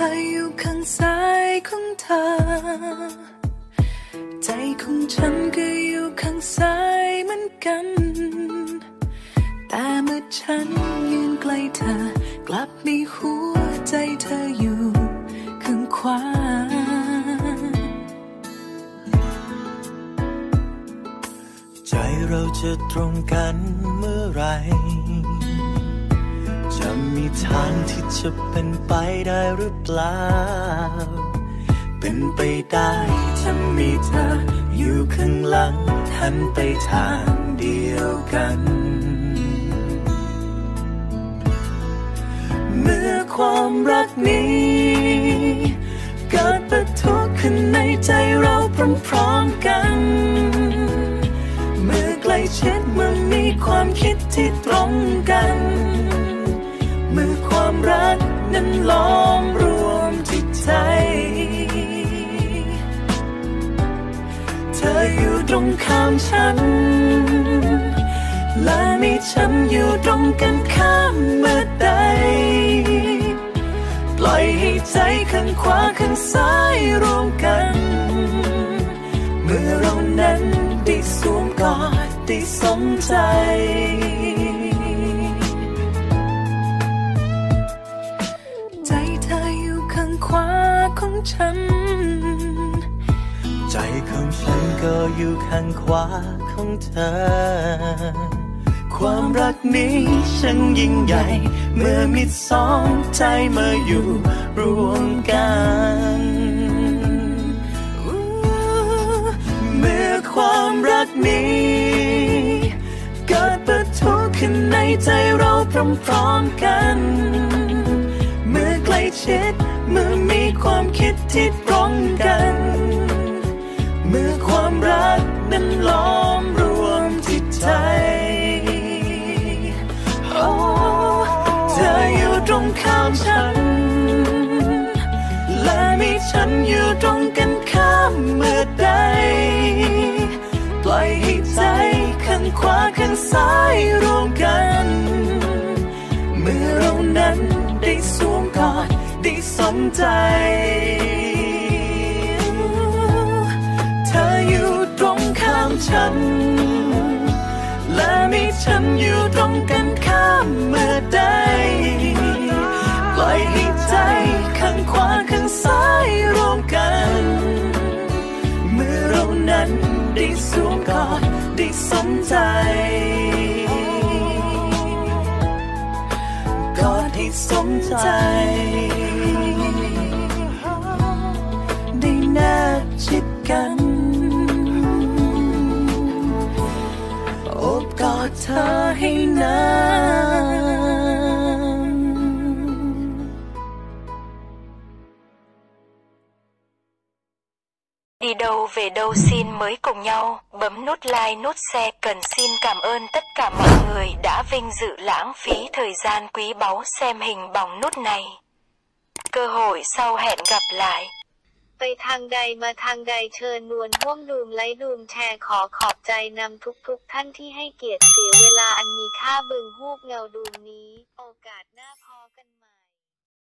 ออยู่ข้างซ้ายของเธอใจของฉันก็อยู่ข้างซ้ายเหมือนกันแต่เมื่อฉันยืนใกล้เธอกลับมีหัวใจเธออยู่ข้างขวาใจเราจะตรงกันเมื่อไรจะมีทางที่จะเป็นไปได้หรือเปล่าเป็นไปได้ถ้ามีเธออยู่ข้างหลังหันไปทางเดียวกันเมื่อความรักนี้เกิดปะทุขึ้นในใจเราพร้อมๆกันเมื่อใกล้ชิดเมื่อมีความคิดที่ตรงกันเมื่อความรักนั้นล้อมรวมจิตใจเธออยู่ตรงข้ามฉันและมีฉันอยู่ตรงกันข้ามเมื่อใดปล่อยให้ใจข้างขวาข้างซ้ายรวมกันเมื่อเรานั้นได้สวมกอดได้สมใจใจเธออยู่ข้างขวาของฉันใจของฉันก็อยู่ข้างขวาของเธอความรักนี้ช่างยิ่งใหญ่เมื่อมีสองใจมาอยู่รวมกันเมื่อความรักนี้เกิดปะทุขึ้นในใจเราพร้อมๆกันเมื่อใกล้ชิดเมื่อมีความคิดที่ตรงกันเมื่อความรักนั้นล้อมรวมจิตใจเธออยู่ตรงข้ามฉันและมีฉันอยู่ตรงกันข้ามเมื่อใดปล่อยให้ใจข้างขวาข้างซ้ายรวมกันเมื่อเรานั้นได้สวมกอดได้สมใจเธออยู่ตรงข้ามฉันและมีฉันอยู่ตรงกันข้ามเมื่อใดปล่อยให้ใจข้างขวาข้างซ้ายรวมกันเมื่อเรานั้นได้สวมกอดได้สมใจกอดให้สมใจได้แนบชิดกันโอบกอดเธอให้นาน Đi đâu về đâu xin mới cùng nhau, bấm nút like nút share cần xin cảm ơn tất cả mọi người đã vinh dự lãng phí thời gian quý báu xem hình bóng nút này. Cơ hội sau hẹn gặp lại. ไปทางใดมาทางใดเชิญนวลห่วงดูมไลค์ดูมแชร์ขอบใจนำทุกท่านที่ให้เกียรติเสียเวลาอันมีค่าบึงฮูบเงาดูมนี้โอกาสหน้า